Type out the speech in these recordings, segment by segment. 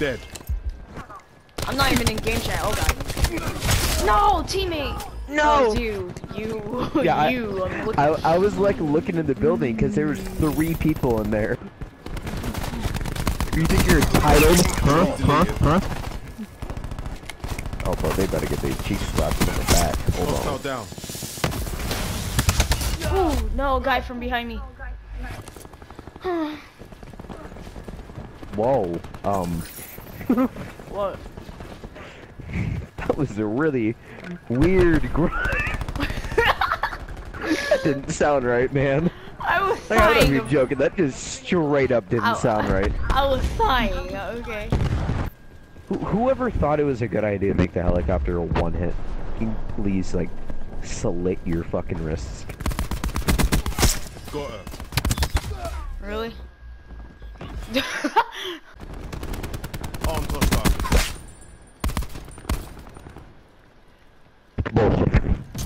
dead. I'm not even in game chat. Oh god. No, teammate. No. Oh, dude, you. Yeah, you. I was like looking in the building because there was 3 people in there. You think you're entitled? Huh? Oh, bro, they better get their cheeks slapped in the back. Hold on. Down. Ooh, no, guy from behind me. Whoa. What? That was a really weird grind. That didn't sound right, man. I was Like, I don't sighing. know if you're joking. That just straight up didn't sound right. I was sighing. Okay. Whoever thought it was a good idea to make the helicopter a one-hit, can you please, like, slit your fucking wrists? Got her. Really? Arms hostile. Bullshit.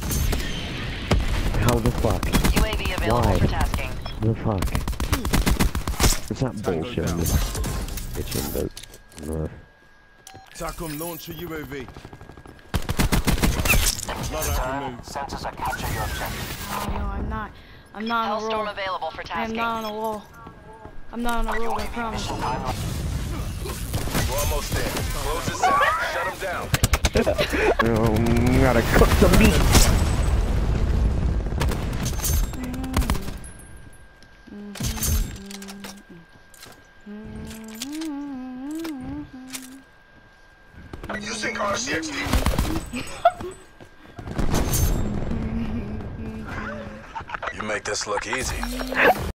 How the fuck? UAV available Why? for tasking. The fuck? It's not bullshit. I'm just bitching, but... TACOM, launch a UAV. Loadout removed. Sensors are capture your objective. Oh no, I'm not. I'm not on a Hellstorm roll. available for I'm tasking. not on a wall. I'm not on a roll, I promise. Mission timeline. We're almost there. Close this out. Shut them down. Gotta cook the meat. Using RCXD. You make this look easy.